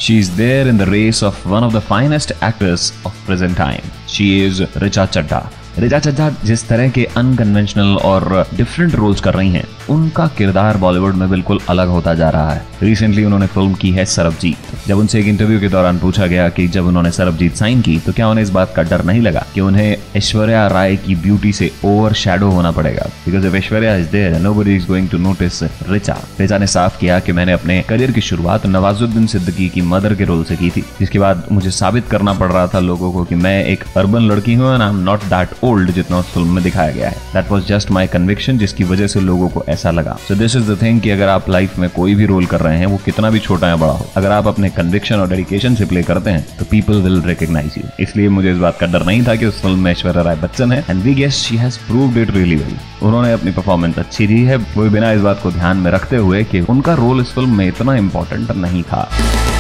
She is there in the race of one of the finest actors of present time. She is Richa Chadha. Richa Chadha जिस तरह के unconventional और different roles कर रही हैं, उनका किरदार बॉलीवुड में बिल्कुल अलग होता जा रहा है। रिसेंटली उन्होंने फिल्म की है सरबजीत। जब उनसे एक इंटरव्यू के दौरान पूछा गया कि जब उन्होंने सरबजीत साइन की तो क्या उन्हें इस बात का डर नहीं लगा कि उन्हें ऐश्वर्या राय की ब्यूटी से ओवर शैडो होना पड़ेगा, because if Aishwarya is there nobody is going to notice Richa. Richa ने साफ किया कि मैंने अपने करियर की शुरुआत नवाजुद्दीन सिद्दीकी की मदर के रोल से की थी, जिसके बाद मुझे साबित करना पड़ रहा था लोगों को कि मैं एक अर्बन लड़की हूँ and I am not that old जितना उस फिल्म में दिखाया गया है। That was just my conviction, जिसकी वजह से लोगों को ऐसा लगा। So this is the thing कि अगर आप लाइफ में कोई भी रोल कर रहे हैं, वो कितना भी छोटा या बड़ा हो, अगर आप अपने कन्विक्शन और डेडिकेशन से प्ले करते हैं तो पीपल विल रिकॉग्नाइज यू। इसलिए मुझे इस बात का डर नहीं था कि उस फिल्म में ऐश्वर्या राय बच्चन है, and we guess she has proved it really well. उन्होंने अपनी परफॉर्मेंस अच्छी दी है, वो बिना इस बात को ध्यान में रखते हुए कि उनका रोल इस फिल्म में इतना इंपॉर्टेंट नहीं था।